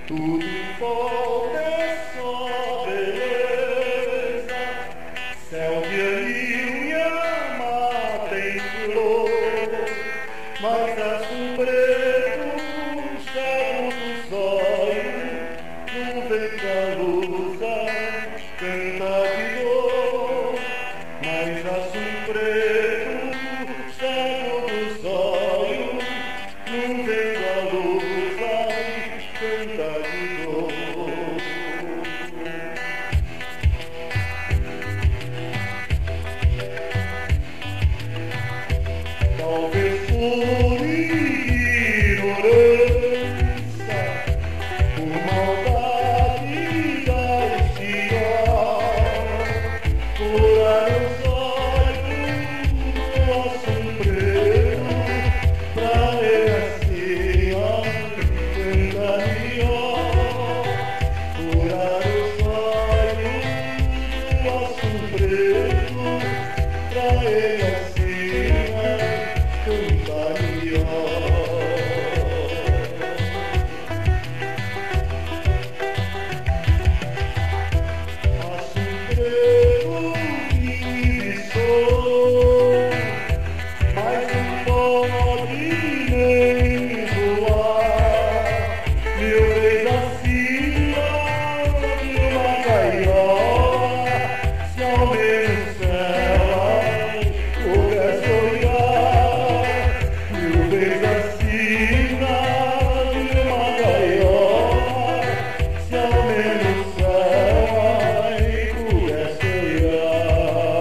Tudo volta é só beleza, céu de anil e a mar tem flor, mas azul preto puxa dos olhos, nuvem da luz canta de dor, mas azul preto puxa dos olhos, nuvem da luz canta de dor. Talvez por ignorância, por maldade da estirada, furar os olhos do azul preto, pra ele assim canta melhor. Furar os olhos do azul preto, pra ele assim canta melhor. Azul preto que sou, mas não pode nem voar. Mil vezes acima de uma gaiola, se ao menos ela pudesse olhar. Mil vezes acima de uma gaiola, se ao menos ela pudesse olhar.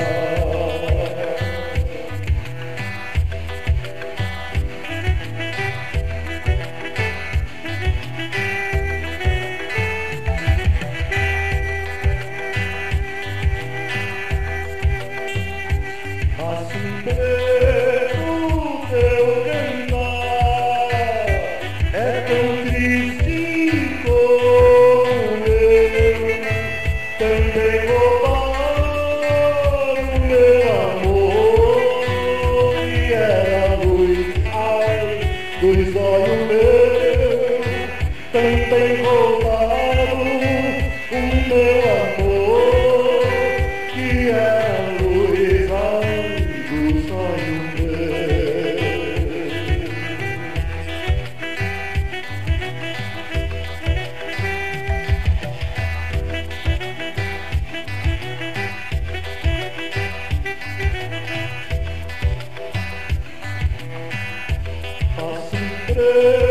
Azul preto, teu cantar é tão triste como eu. Também roubaram o meu amor, que era a luz, ai, dos olhos meus. Também roubaram o meu amor, que era a luz, ai, dos olhos meus. Azul preto